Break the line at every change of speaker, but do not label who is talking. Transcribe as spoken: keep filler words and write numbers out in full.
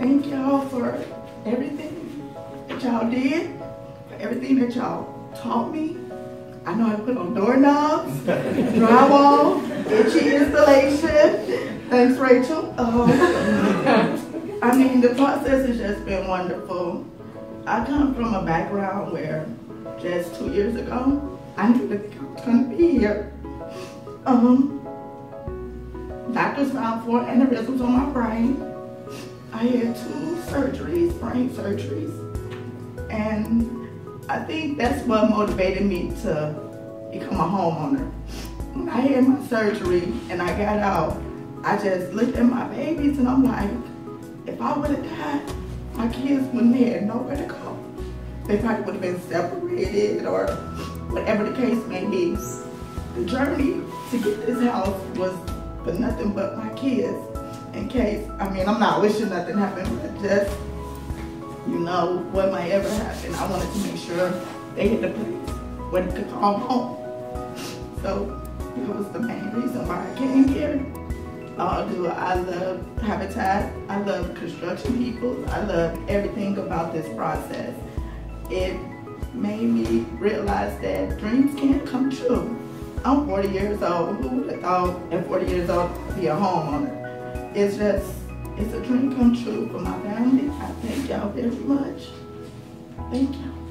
thank y'all for everything that y'all did, for everything that y'all taught me. I know how to put on doorknobs, drywall, itchy installation. Thanks, Rachel. Um, I mean, the process has just been wonderful. I come from a background where just two years ago, I knew that I was going to be here. Um, doctors found four aneurysms on my brain. I had two surgeries, brain surgeries, and I think that's what motivated me to become a homeowner. When I had my surgery and I got out, I just looked at my babies and I'm like, if I would have died, my kids wouldn't have had nowhere to go. They probably would have been separated or whatever the case may be. The journey to get this house was for nothing but my kids. In case, I mean, I'm not wishing nothing happened, but just, you know, what might ever happen. I wanted to make sure they had a place where they could call home. So that was the main reason why I came here. Uh, do I love Habitat. I love construction people. I love everything about this process. It made me realize that dreams can come true. I'm forty years old. Who would have thought at forty years old to be a homeowner? It's just, it's a dream come true for my family. I thank y'all very much. Thank you.